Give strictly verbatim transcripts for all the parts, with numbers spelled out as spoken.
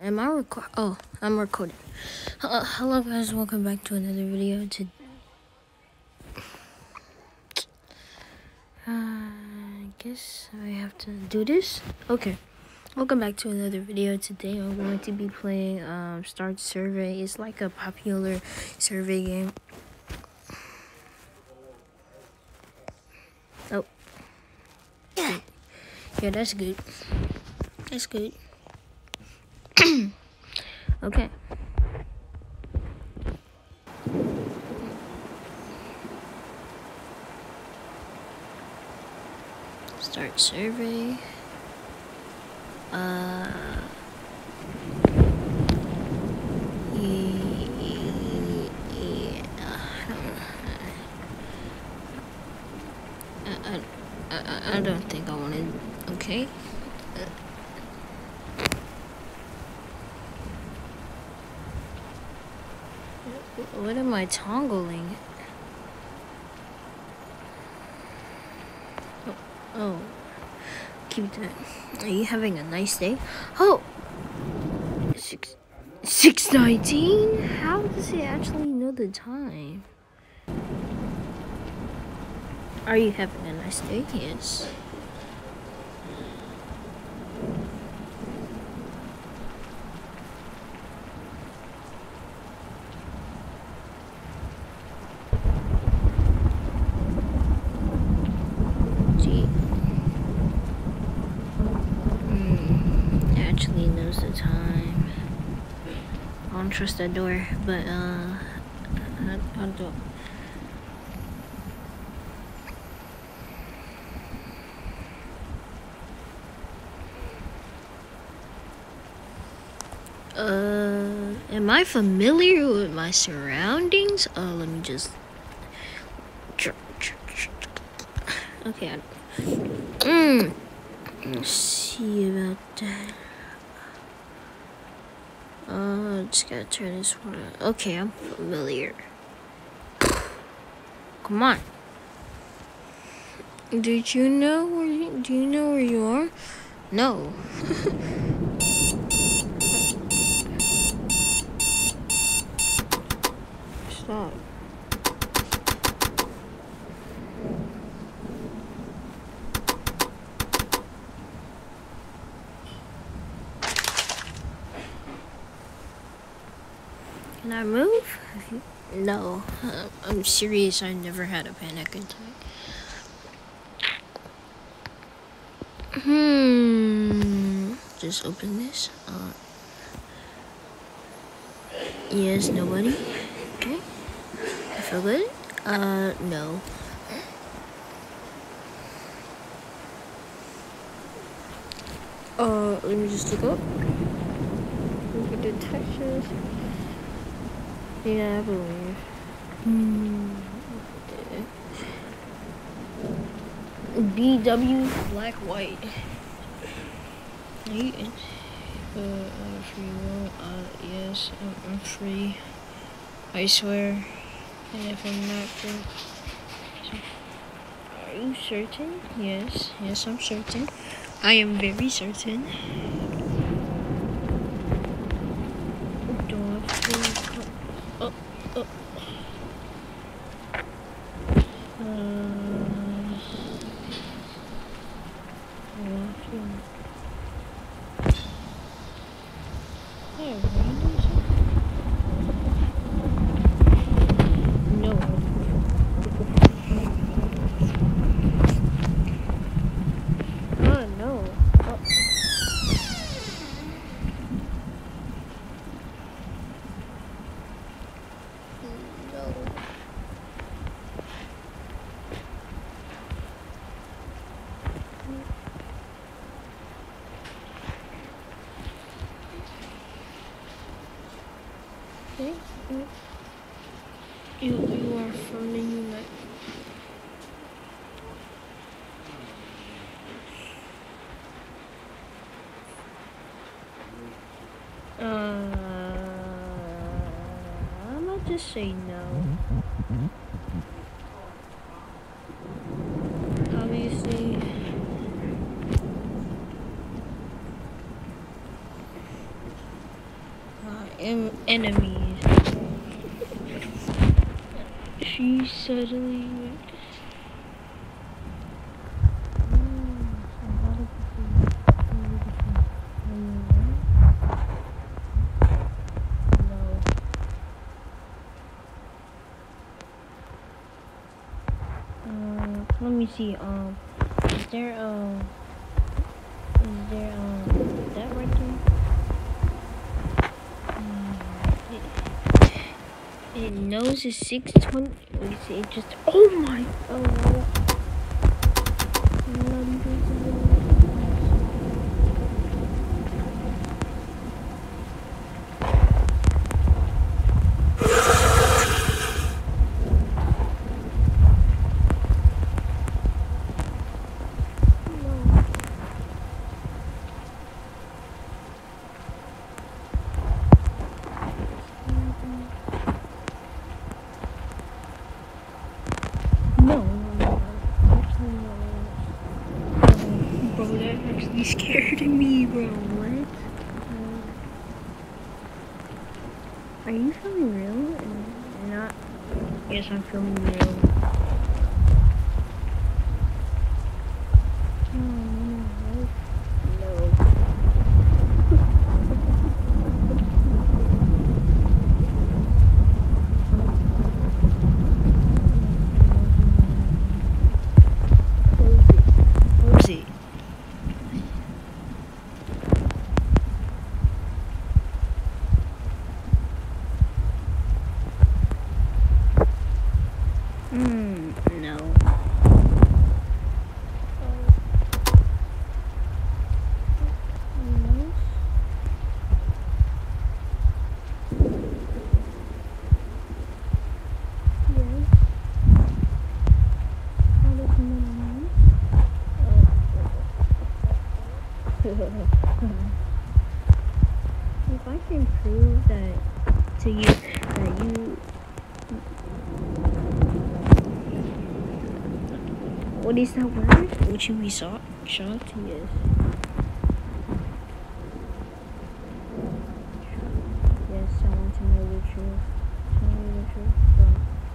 Am I record? Oh, I'm recording. Uh, hello guys, welcome back to another video. To uh, I guess I have to do this. Okay, welcome back to another video. Today I'm going to be playing um Start Survey. It's like a popular survey game. Oh, yeah, that's good. That's good. Okay. Start survey. Uh, yeah, I, I, I don't think I want to. Okay. What am I toggling? Oh, oh, keep that. Are you having a nice day? Oh, six, six nineteen. How does it actually know the time? Are you having a nice day? Yes. Actually knows the time. I don't trust that door, but uh, I, I don't. Uh, am I familiar with my surroundings? Oh, let me just. Okay. I... Mm. Let's see about that. Uh, just gotta turn this one on. Okay, I'm familiar. Come on. Did you know where you, do you know where you are? No. Stop. Can I move? No, uh, I'm serious. I never had a panic attack. Hmm. Just open this. Uh. Yes, nobody. Okay. I feel good. Uh, no. Uh, let me just look up. Look at the textures. Yeah, I believe. Hmm. B W black white. Eight. Uh, uh, free will. Uh, yes, I'm, I'm free. I swear. And if I'm not free, are you certain? Yes, yes, I'm certain. I am very certain. Oh, oh. Uh, hey, no. Oh, no. Oh. Okay. You, you are from the United. Uh, I might just say no. Obviously. em enemies. She suddenly. Um, let me see. Um, is there um, is there um, that right there? Um, it, it knows it's six twenty. Let me see. It just. Oh my. Oh. No. Bro, that actually scared me, bro. What? Are you feeling real? And not. Yes, I'm feeling real. Hmm, no. If I can prove that to you that you. What is that word? Would you be shocked? Shocked? Yes. Yes, I want to know the truth. Tell me the truth. Bro.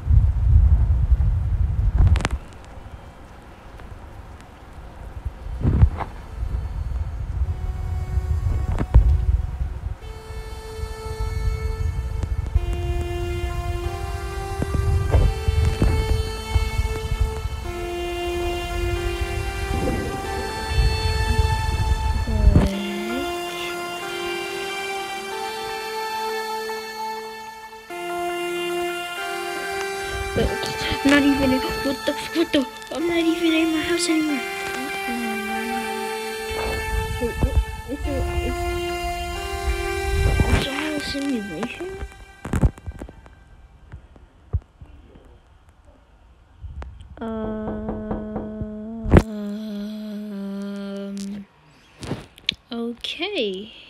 I'm not even in, what the, what the, I'm not even in my house anymore. It's a, it's, it's all a simulation? Um, okay.